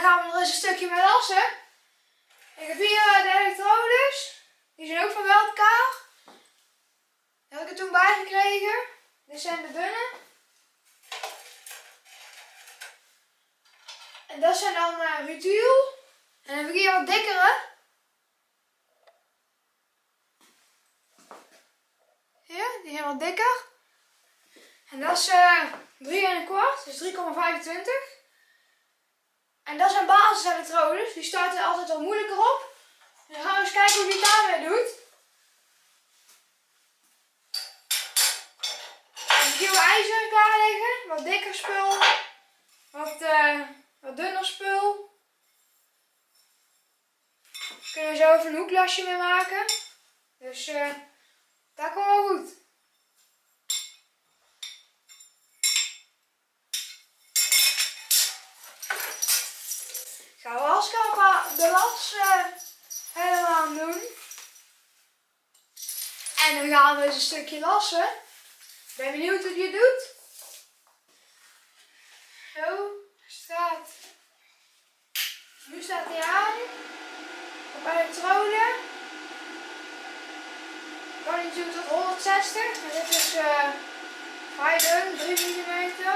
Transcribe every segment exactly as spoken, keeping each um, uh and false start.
gaan we nog eens een stukje mee lassen. Ik heb hier de elektrodes. Die zijn ook van Weltkaar. Die heb ik er toen bij gekregen. Dit zijn de dunne. En dat zijn dan uh, Rutiel. En dan heb ik hier wat dikkere. Hier, die zijn wat dikker. En dat is uh, drie en een kwart, dus drie komma vijfentwintig. En dat zijn basiselektrodes, die starten altijd wat moeilijker op. En dan gaan we eens kijken hoe die het daarmee doet. Ik heb hier wat ijzer klaar liggen, wat dikker spul, wat, uh, wat dunner spul. Daar kunnen we zo even een hoeklasje mee maken. Dus uh, dat komt wel goed. Ik ga waskapa de las uh, helemaal doen. En dan gaan we eens een stukje lassen. Ik ben benieuwd hoe die het doet. Zo, staat. Nu staat hij aan. Op elektrode. Kan hij natuurlijk tot honderdzestig. Maar dit is uh, vrij dun, drie millimeter.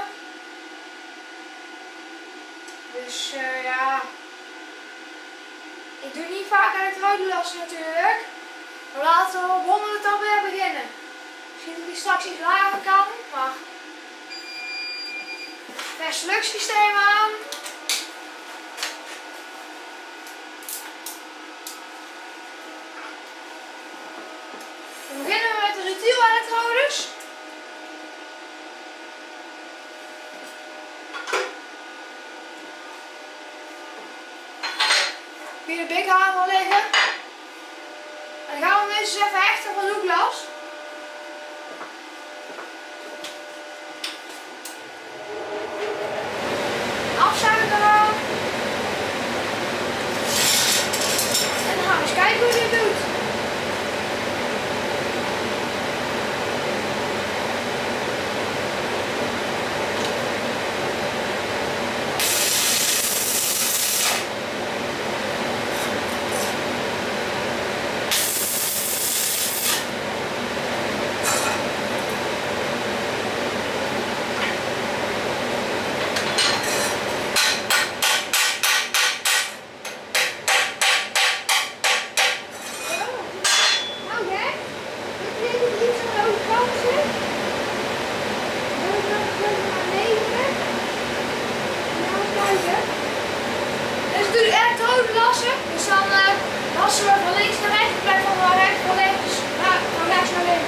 Dus uh, ja, ik doe niet vaak elektrode lassen natuurlijk. Maar laten we op honderd dan weer beginnen. Misschien dat die straks iets lager kan, maar test luchtsysteem aan. Dan beginnen we met de Rutiel elektrodes. Hier de big hamer liggen. En dan gaan we hem eens even hechten van hoeklas. Afzuigen eraan. En dan gaan we eens kijken hoe hij het doet. Dus dan uh, lassen we van links naar rechts, blijf van rechts naar links, naar, van rechts naar links.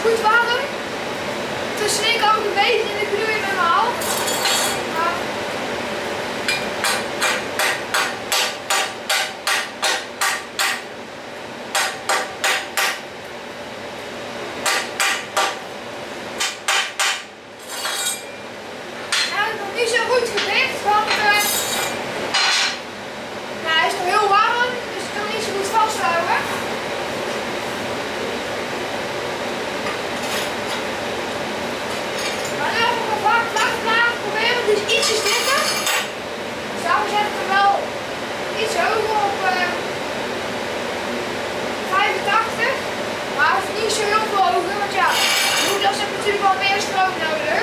goed warm. Tussenin kan ik een beetje in de knoeien met mijn hand. Maar... hij is nog niet zo goed gedicht, want uh, nou, hij is nog heel warm, dus ik kan hem niet zo goed vasthouden. Maar nu heb ik een vlak vlak proberen, dus ietsjes dikker. Dus daarom zet ik hem wel iets hoger op uh, vijfentachtig. Maar hij hoeft niet zo heel veel hoger, want ja, de moeders hebben natuurlijk wel meer stroom nodig.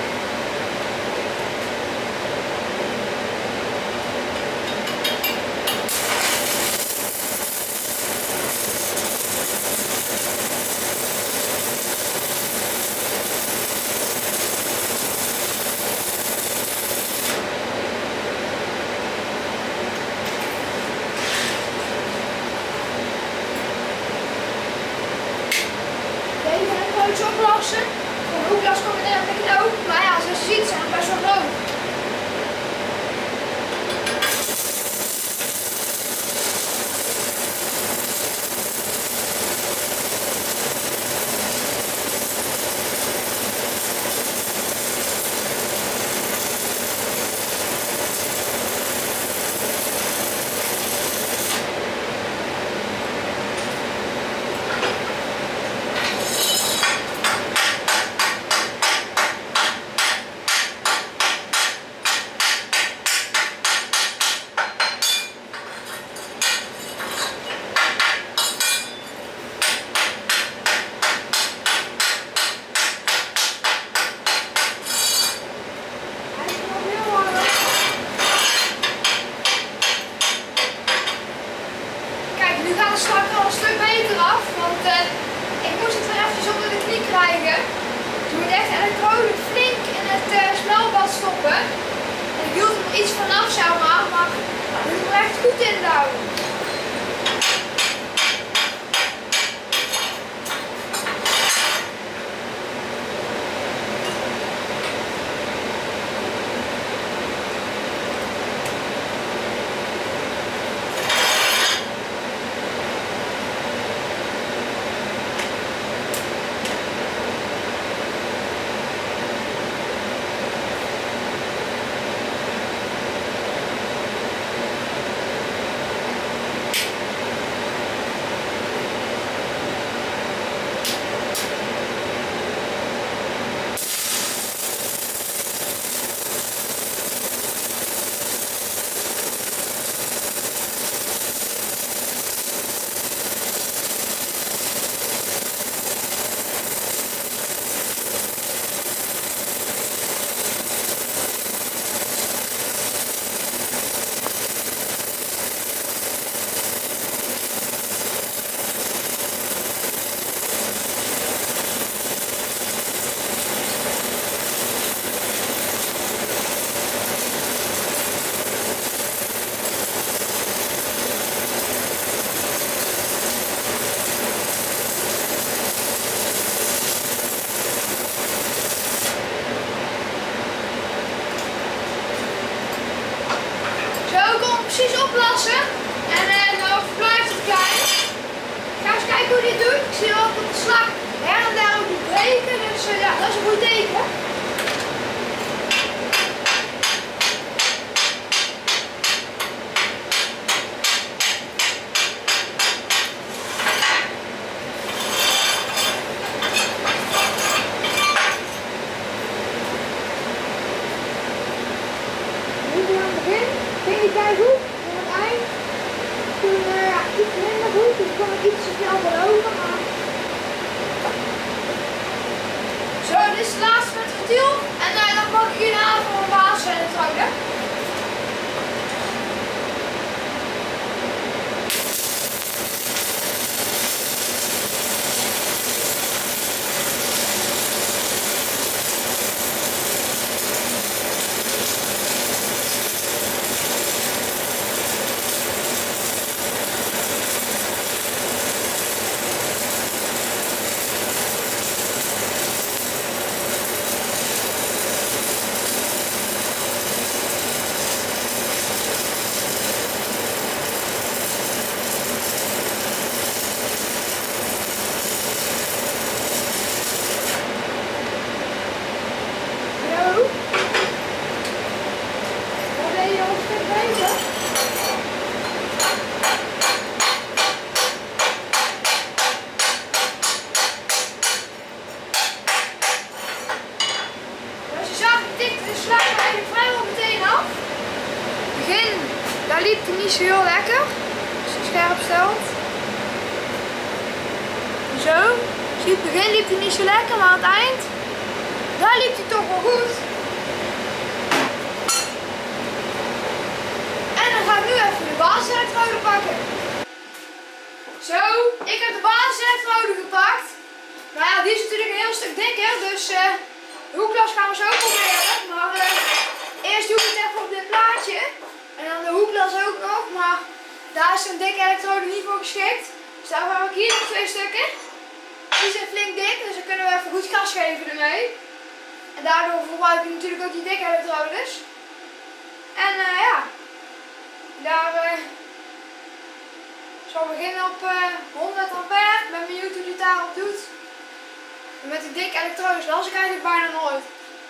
Oplossen. Voor een hoeklas komt het net op de knoop, maar ja, zoals je ziet zijn het best wel groot. Krijgen. Dus je moet echt elektrode flink in het uh, smelbad stoppen. En ik hield er iets vanaf, zeg maar, maar je moet er echt goed in houden. Precies oplossen en uh, nou blijft het klein. Ga eens kijken hoe dit doet. Ik zie ook op de slag her en daar ook die breken, dus uh, ja, dat is een goed teken. Nu aan het begin, ging die kei goed. Toen uh, ja, iets minder goed, dus kon ik iets te snel beloven, maar... Zo, dit is het laatste met het ventiel. En uh, dan mag ik jullie aan voor een basis en het houden. begin, daar liep hij niet zo heel lekker. Als je scherp stelt. Zo. Zie je, het begin liep hij niet zo lekker, maar aan het eind, daar liep hij toch wel goed. En dan ga ik nu even de basiselektrode pakken. Zo, ik heb de basiselektrode gepakt. Nou ja, die is natuurlijk een heel stuk dikker, dus uh, de hoeklas gaan we zo proberen. Maar uh, eerst doe ik het even op dit plaatje. En dan de hoeklas ook nog, maar daar is een dikke elektrode niet voor geschikt. Dus daarom heb ik hier nog twee stukken. Die zijn flink dik, dus dan kunnen we even goed gas geven ermee. En daardoor gebruik ik natuurlijk ook die dikke elektrodes. En uh, ja, daar uh, zal beginnen op uh, honderd ampère. Ik ben benieuwd hoe die het daarop doet. En met die dikke elektrodes las ik eigenlijk bijna nooit.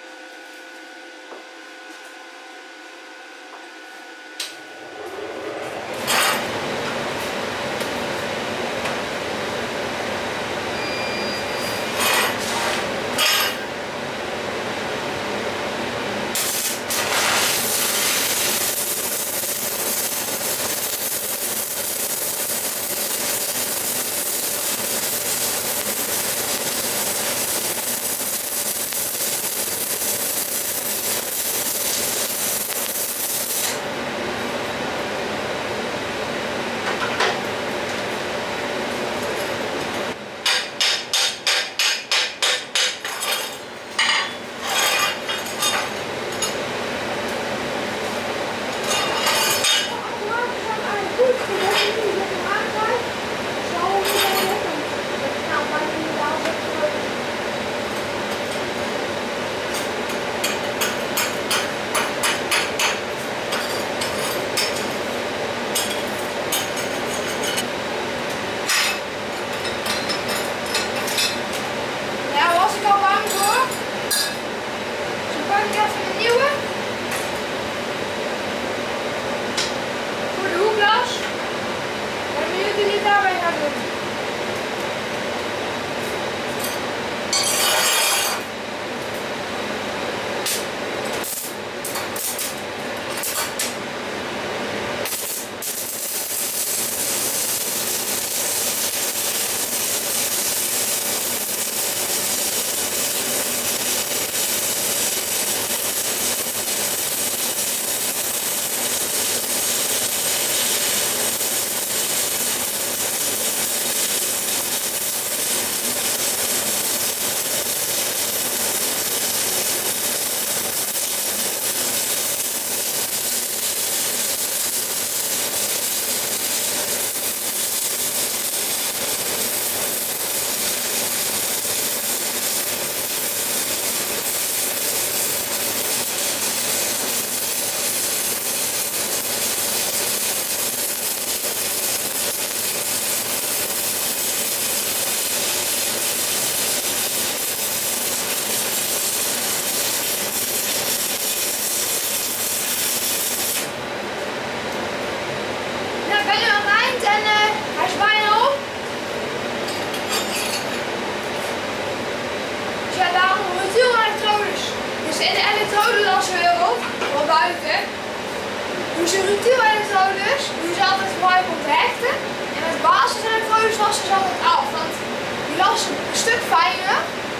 Doen ze retiel-elektrodes, doen ze altijd gebruiken om te hechten. En met basis-elektrodes lassen ze altijd af, want die lassen een stuk fijner.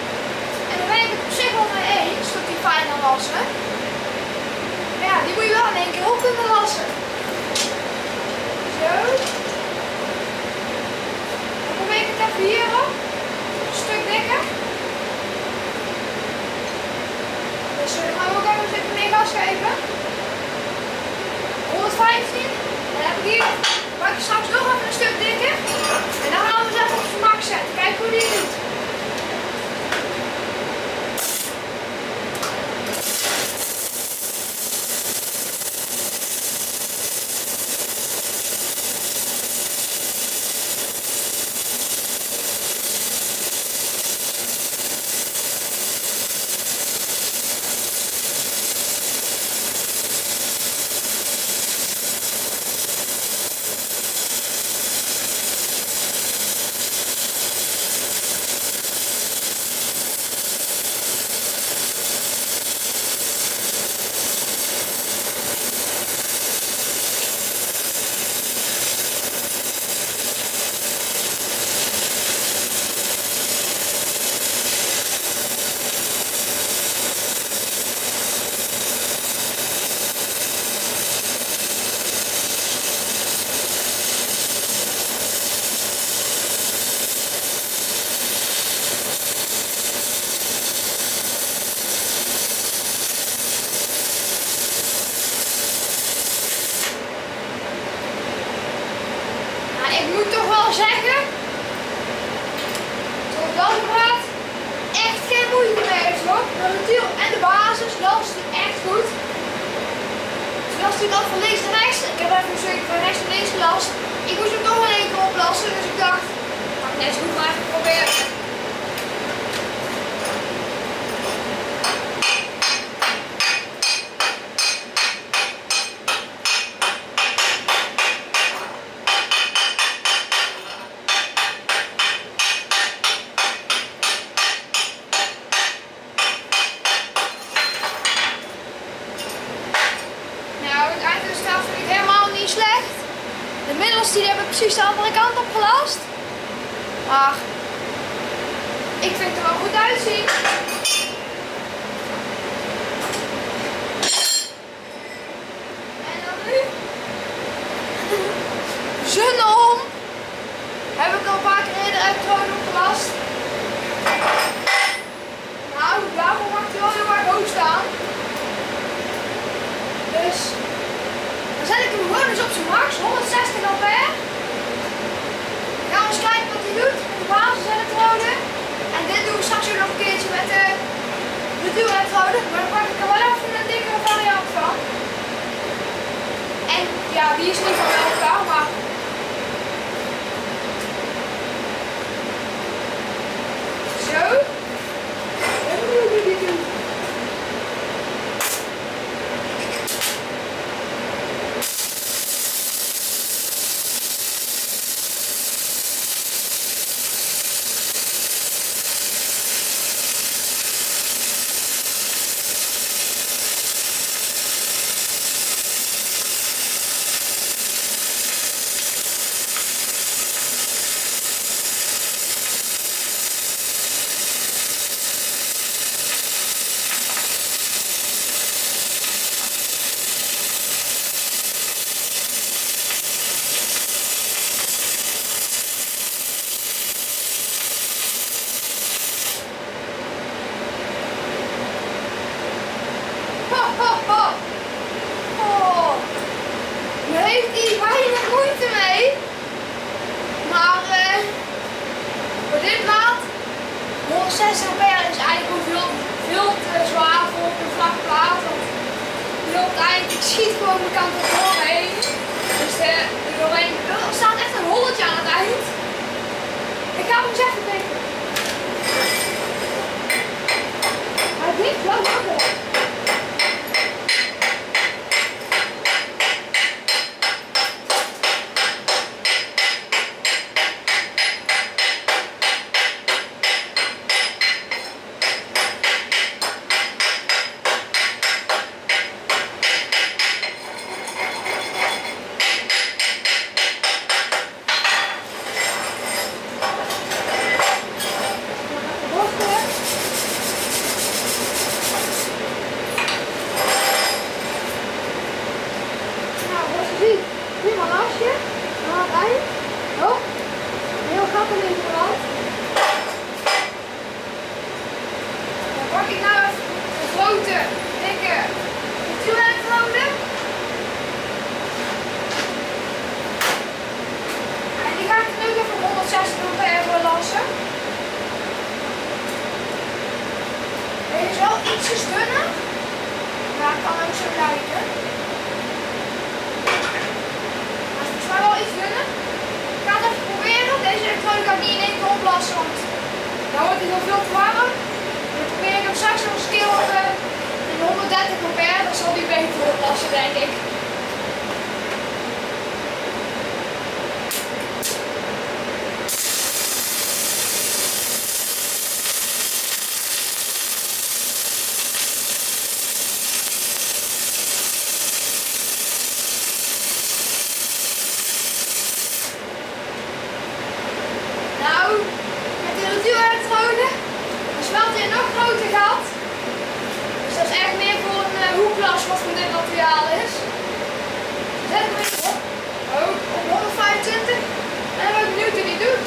En daar ben ik het op zich wel mee eens, dat die fijner lassen. Maar ja, die moet je wel in één keer op kunnen lassen. Zo. Dan probeer ik het even hierop. Een stuk dikker. Dus dan gaan we ook even even meer gas geven. honderdvijftien. En dan heb ik hier, maak ik straks nog even een stuk dikker. En dan gaan we het even op zijn max zetten. Kijk hoe die het doet. de retiel en de basis last hij echt goed. Dus last hij dan van links naar rechts. Ik heb even zeker van rechts naar links gelast. Ik moest hem nog in één keer oplassen, dus ik dacht, ga ik net zo goed maar even proberen. De middelste die hebben precies de andere kant op gelast. Maar ik vind het er wel goed uitzien. En dan nu. Zonneom. Heb ik al een paar keer eerder elektroden opgelast. Nou, daarvoor mag hij wel heel erg hoog staan. Dus dan zet ik hem gewoon eens op zijn max, honderdzestig ampère. Dan gaan we eens kijken wat hij doet met de basiselektrode. En dit doen we straks ook nog een keertje met de, de duo-elektrode. Maar dan pak ik er wel even een dikkere variant van. En ja, die is niet van elkaar, maar zo. En hoe doe je dit? Oh, daar heeft hij weinig moeite mee. Maar uh, voor dit plaat, honderdzestig ampère is eigenlijk ook veel, veel te zwaar voor een vlakke plaat. Want die loopt eigenlijk, ik schiet gewoon de kant op doorheen. Dus de, de doorheen, er staat echt een holletje aan het eind. Ik ga hem eens even pikken. Maar dit wel makkelijk. Prima lasje, aan het eind. Oh, heel gat in de rand. Dan pak ik nou even een grote, dikke natuurelektrode. En die ga ik nu even honderdzestig ampère voor lassen. Deze is wel ietsjes dunner, maar het kan ook zo lijken. Maar wel iets dunner. Ik ga het even proberen. Deze elektrode kan ik niet in één keer oplassen, want dan wordt hij nog veel te warm. Dan probeer ik hem straks nog eens een keer op uh, honderddertig ampère. Dan zal die beter oplassen, denk ik. Wat van dit materiaal is. Zet hem even op. Ook op honderdvijfentwintig. En dan ben ik benieuwd hoe die doet.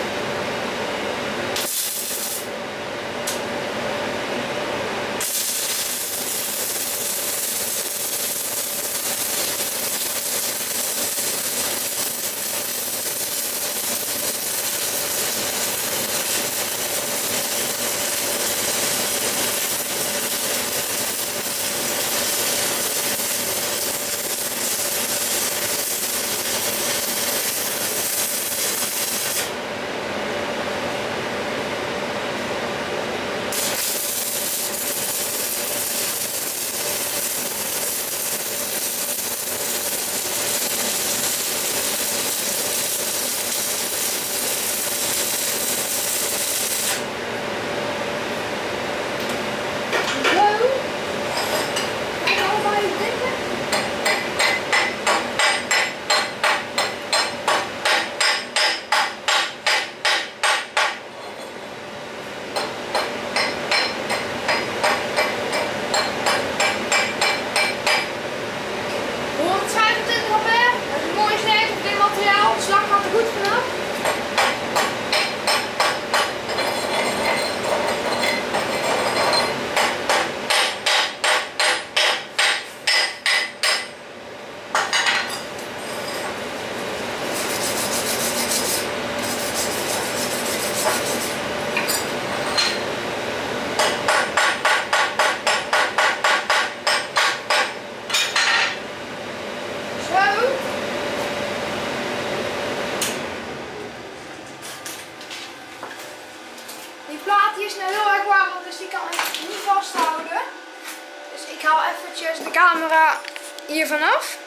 haal eventjes de camera hier vanaf.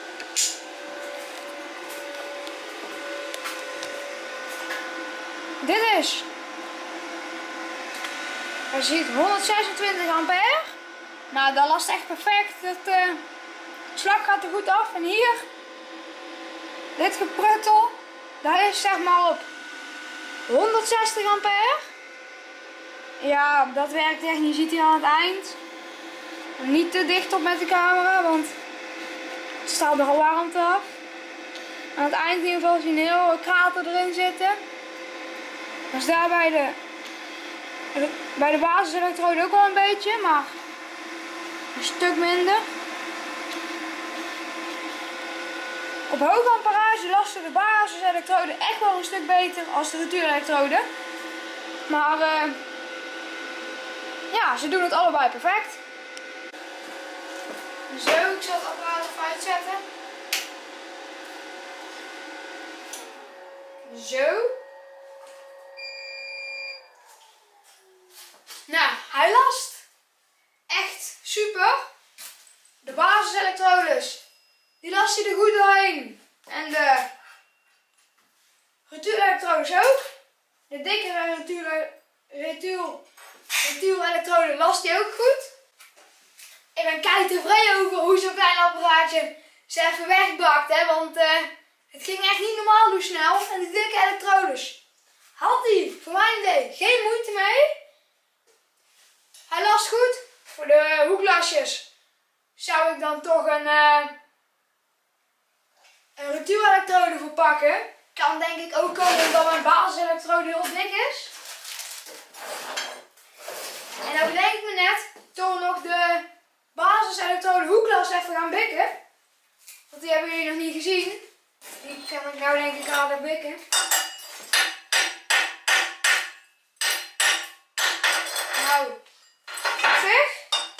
Dit is, je ziet honderdzesentwintig ampère. Nou, dat last echt perfect. Het uh, slag gaat er goed af. En hier, dit gepruttel, dat is zeg maar op honderdzestig ampère. Ja, dat werkt echt. Je ziet hier aan het eind. Niet te dicht op met de camera, want het staat er al warmte af. Aan het eind in ieder geval zie je een heel krater erin zitten. Dat is daar bij de, bij de basiselektrode ook wel een beetje, maar een stuk minder. Op hoge amperage lasten de basiselektrode echt wel een stuk beter als de retuurelektrode. Maar uh, ja, ze doen het allebei perfect. Zo, ik zal het apparaat even uitzetten. Zo. Nou, hij last echt super. De basiselektrodes, die last hij er goed doorheen. En de retuurelektrodes ook. De dikkere retuur, retuur, retuurelektrode last hij ook goed. Ik ben kei tevreden over hoe zo'n klein apparaatje ze even wegbakt, hè, want uh, het ging echt niet normaal hoe snel. En de dikke elektrodes had hij, voor mijn idee, geen moeite mee. Hij last goed. Voor de hoeklasjes zou ik dan toch een, uh, een retuurelektrode voor pakken. Kan denk ik ook komen omdat mijn basiselektrode heel dik is. En dan bedenk ik me net, toch nog de basiselektrode hoeklas even gaan bikken. Want die hebben jullie nog niet gezien. Die kan ik nou denk ik harder bikken. Nou, zeg.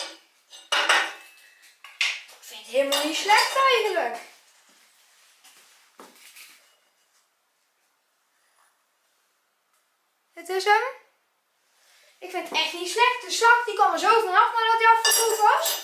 Ik vind het helemaal niet slecht eigenlijk. Dit is hem. Ik vind het echt niet slecht. De slag die kwam er zo vanaf nadat hij afgekoeld was.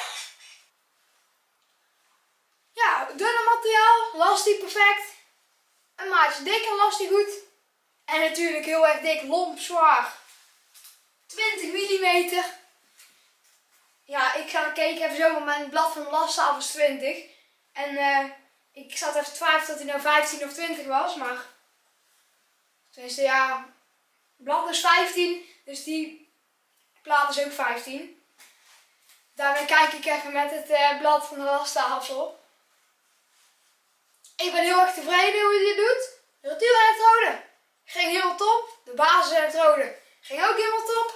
Ja, dunne materiaal, last hij perfect. Een maatje dikker last hij goed. En natuurlijk heel erg dik, lomp, zwaar. twintig millimeter. Ja, ik ga kijken even zo, want mijn blad van de laststaaf was twintig. En uh, ik zat even te twijfelen dat hij nou vijftien of twintig was, maar... Tenminste, ja... Het blad is vijftien, dus die plaat is ook vijftien. Daarmee kijk ik even met het uh, blad van de lasttafel. Ik ben heel erg tevreden hoe hij dit doet. De retuurelektrode ging heel top. De basiselektrode ging ook helemaal top.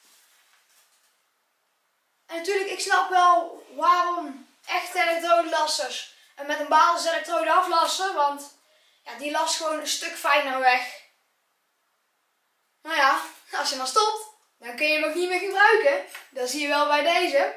En natuurlijk, ik snap wel waarom echte elektrodelassers en met een basiselektrode aflassen, want ja, die last gewoon een stuk fijner weg. Nou ja, als je maar stopt, dan kun je hem ook niet meer gebruiken. Dat zie je wel bij deze.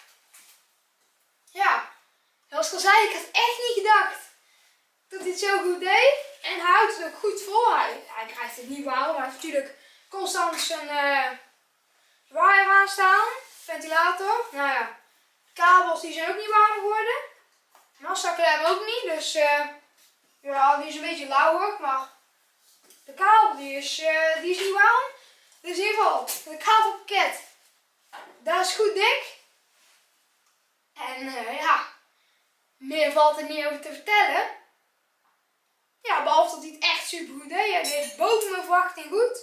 Ja, zoals ik al zei, ik had echt niet gedacht dat hij het zo goed deed. En hij houdt het ook goed vol. Hij, hij krijgt het niet warm, maar hij heeft natuurlijk constant zijn uh, waaier aanstaan. Ventilator. Nou ja, kabels die zijn ook niet warm geworden. Massaklem ook niet, dus uh, ja, die is een beetje lauwig, maar de kabel die is, uh, die is niet warm. Dus in ieder geval, het kabelpakket, dat is goed dik. En uh, ja, meer valt er niet over te vertellen. Ja, behalve dat hij het echt super goed deed. Hij deed boven mijn verwachting goed.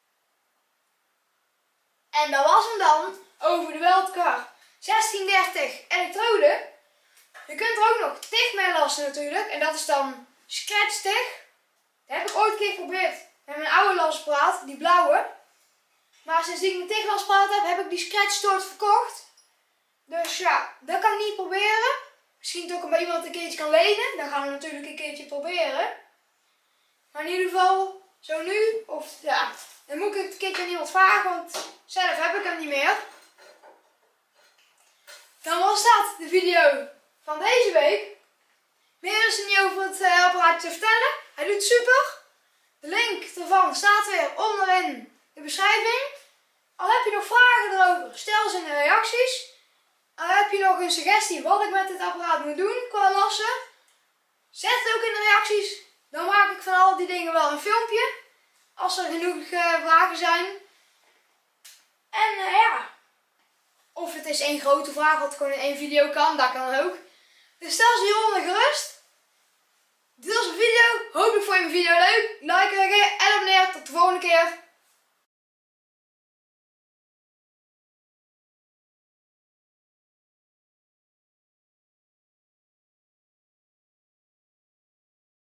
En dat was hem dan over de Weltcar zestien dertig elektrode. Je kunt er ook nog tig mee lassen natuurlijk. En dat is dan scratch tig. Dat heb ik ooit een keer geprobeerd met mijn oude lasapparaat, die blauwe. Maar sinds ik een tig lasapparaat heb, heb ik die scratch toort verkocht. Dus ja, dat kan ik niet proberen. Misschien toch bij iemand een keertje kan lenen. Dan gaan we natuurlijk een keertje proberen. Maar in ieder geval, zo nu, of ja, dan moet ik het een keertje aan iemand vragen, want zelf heb ik hem niet meer. Dan was dat de video van deze week. Meer is er niet over het uh, apparaatje te vertellen. Hij doet super. De link ervan staat weer onderin de beschrijving. Al heb je nog vragen erover, stel ze in de reacties. je nog een suggestie wat ik met dit apparaat moet doen qua lassen? Zet het ook in de reacties. Dan maak ik van al die dingen wel een filmpje. Als er genoeg uh, vragen zijn. En uh, ja. Of het is één grote vraag wat gewoon in één video kan. Dat kan ook. Dus stel ze hieronder gerust. Dit was een video. Hopelijk vond je mijn video leuk.